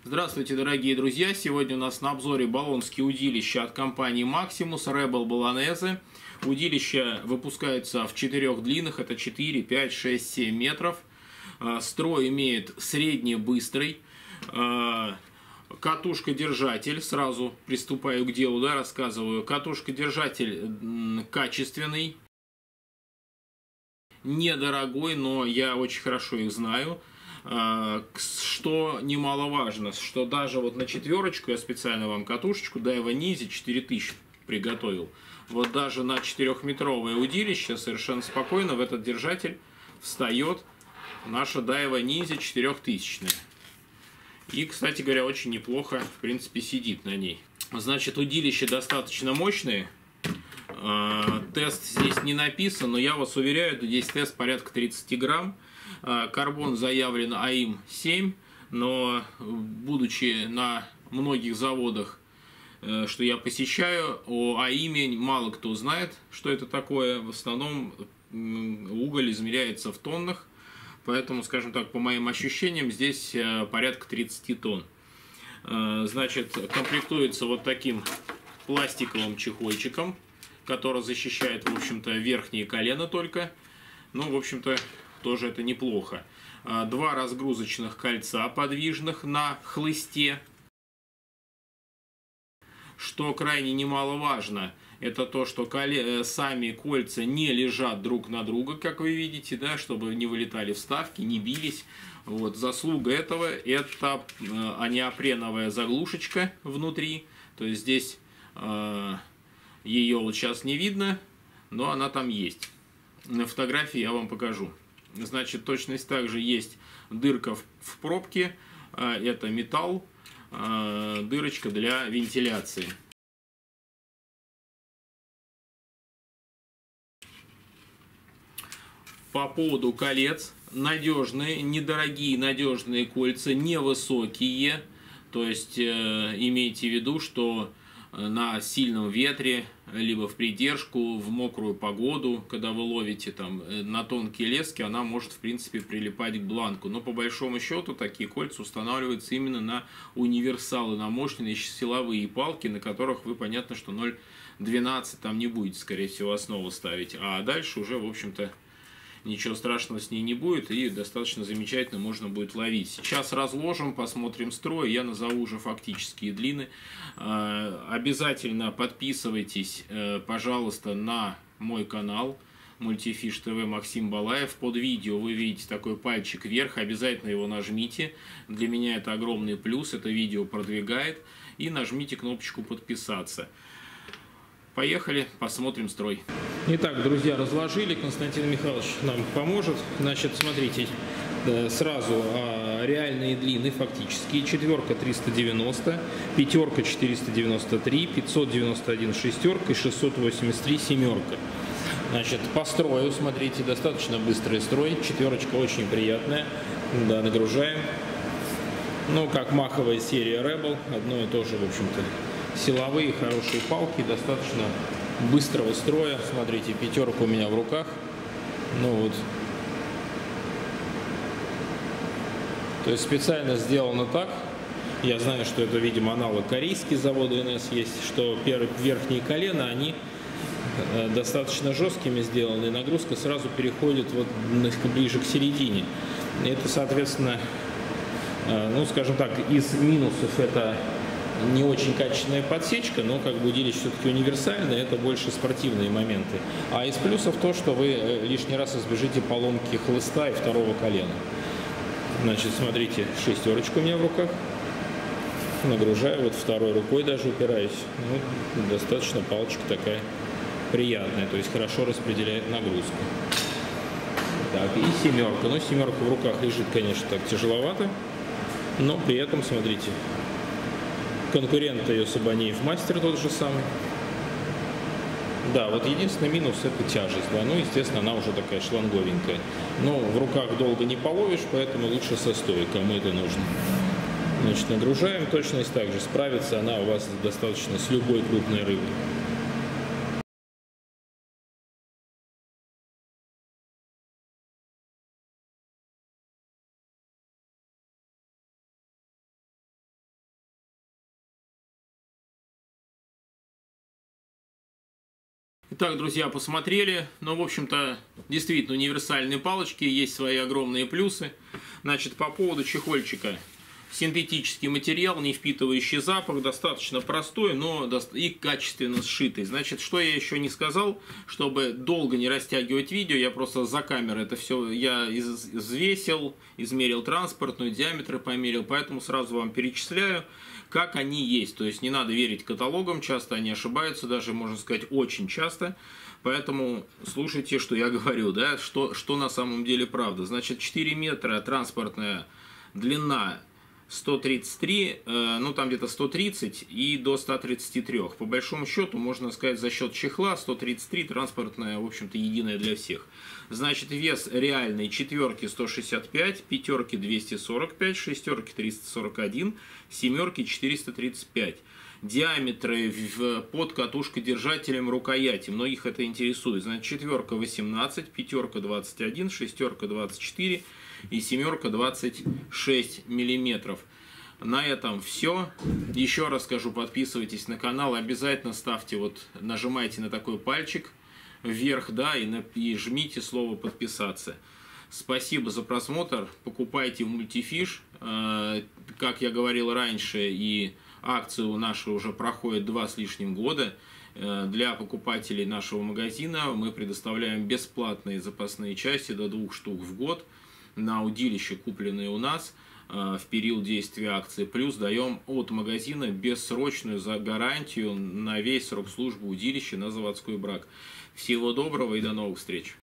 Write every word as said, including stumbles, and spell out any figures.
Здравствуйте, дорогие друзья! Сегодня у нас на обзоре баллонские удилища от компании Maximus Rebel Bolognese. Удилища выпускаются в четырех длинах, это четыре, пять, шесть, семь метров. Строй имеет средне-быстрый. Катушка-держатель, сразу приступаю к делу, да, рассказываю. Катушка-держатель качественный, недорогой, но я очень хорошо их знаю. Что немаловажно, что даже вот на четверочку я специально вам катушечку Daiwa Ninja четыре тысячи приготовил. Вот даже на четырехметровое удилище совершенно спокойно в этот держатель встает наша Daiwa Ninja четырехтысячная. И, кстати говоря, очень неплохо, в принципе, сидит на ней. Значит, удилища достаточно мощные. Тест здесь не написан, но я вас уверяю, здесь тест порядка тридцати грамм. Карбон заявлен А И М семь, но будучи на многих заводах, что я посещаю, о А И М мало кто знает, что это такое. В основном уголь измеряется в тоннах, поэтому, скажем так, по моим ощущениям, здесь порядка тридцати тонн. Значит, комплектуется вот таким пластиковым чехольчиком, который защищает, в общем-то, верхние колена только. Ну, в общем-то, тоже это неплохо. Два разгрузочных кольца подвижных на хлысте. Что крайне немаловажно, это то, что коле... сами кольца не лежат друг на друга, как вы видите, да, чтобы не вылетали вставки, не бились. Вот. Заслуга этого — это неопреновая заглушечка внутри. То есть здесь э, ее вот сейчас не видно, но она там есть. На фотографии я вам покажу. Значит, точность также есть дырка в пробке, это металл, дырочка для вентиляции. По поводу колец, надежные, недорогие надежные кольца, невысокие, то есть имейте в виду, что на сильном ветре, либо в придержку, в мокрую погоду, когда вы ловите там на тонкие лески, она может, в принципе, прилипать к бланку. Но по большому счету такие кольца устанавливаются именно на универсалы, на мощные силовые палки, на которых вы, понятно, что ноль двенадцать там не будете, скорее всего, основу ставить. А дальше уже, в общем-то, ничего страшного с ней не будет, и достаточно замечательно можно будет ловить. Сейчас разложим, посмотрим строй, я назову уже фактические длины. Обязательно подписывайтесь, пожалуйста, на мой канал Мультифиш ТВ Максим Балаев. Под видео вы видите такой пальчик вверх, обязательно его нажмите. Для меня это огромный плюс, это видео продвигает. И нажмите кнопочку подписаться. Поехали, посмотрим строй. Итак, друзья, разложили. Константин Михайлович нам поможет. Значит, смотрите, сразу реальные длины фактически. Четверка триста девяносто, пятерка четыреста девяносто три, пятьсот девяносто один шестерка и шестьсот восемьдесят три семерка. Значит, по строю, смотрите, достаточно быстрый строй. Четверочка очень приятная. Да, нагружаем. Ну, как маховая серия Rebel. Одно и то же, в общем-то. Силовые хорошие палки, достаточно быстрого строя. Смотрите, пятерка у меня в руках. Ну вот. То есть специально сделано так. Я знаю, что это, видимо, аналог корейский завода эн эс есть, что верхние колена, они достаточно жесткими сделаны, и нагрузка сразу переходит вот ближе к середине. Это, соответственно, ну, скажем так, из минусов это не очень качественная подсечка, но как бы удилище все-таки универсальное, это больше спортивные моменты. А из плюсов то, что вы лишний раз избежите поломки хлыста и второго колена. Значит, смотрите, шестерочка у меня в руках. Нагружаю, вот второй рукой даже упираюсь. Ну, достаточно палочка такая приятная, то есть хорошо распределяет нагрузку. Так, и семерка. Ну, семерка в руках лежит, конечно, так тяжеловато, но при этом, смотрите, конкурент ее Сабанеев мастер тот же самый. Да, вот единственный минус — это тяжесть, да, ну, естественно, она уже такая шланговенькая. Но в руках долго не половишь, поэтому лучше со стоей, кому это нужно. Значит, нагружаем, точность также, справится она у вас достаточно с любой крупной рыбой. Так, друзья, посмотрели. Ну, в общем-то, действительно универсальные палочки, есть свои огромные плюсы. Значит, по поводу чехольчика. Синтетический материал, не впитывающий запах, достаточно простой, но и качественно сшитый. Значит, что я еще не сказал, чтобы долго не растягивать видео, я просто за камерой это все я взвесил, измерил транспортную, диаметры померил, поэтому сразу вам перечисляю, как они есть. То есть не надо верить каталогам, часто они ошибаются, даже, можно сказать, очень часто. Поэтому слушайте, что я говорю, да, что, что на самом деле правда. Значит, четыре метра транспортная длина, сто тридцать три, ну там где-то сто тридцать и до ста тридцати трёх. По большому счету, можно сказать, за счет чехла сто тридцать три транспортная, в общем-то, единая для всех. Значит, вес реальный: четверки сто шестьдесят пять, пятерки двести сорок пять, шестерки триста сорок один, семерки четыреста тридцать пять. Диаметры в, под катушкодержателем рукояти. Многих это интересует. Значит, четверка восемнадцать, пятерка двадцать один, шестерка двадцать четыре и семерка двадцать шесть миллиметров. На этом все. Еще раз скажу, подписывайтесь на канал, обязательно ставьте, вот нажимайте на такой пальчик вверх, да, и, на, и жмите слово подписаться. Спасибо за просмотр. Покупайте в Multifish. Э, как я говорил раньше, и акцию наши уже проходит два с лишним года. Для покупателей нашего магазина мы предоставляем бесплатные запасные части до двух штук в год на удилище, купленные у нас в период действия акции. Плюс даем от магазина бессрочную за гарантию на весь срок службы удилища на заводской брак. Всего доброго и до новых встреч!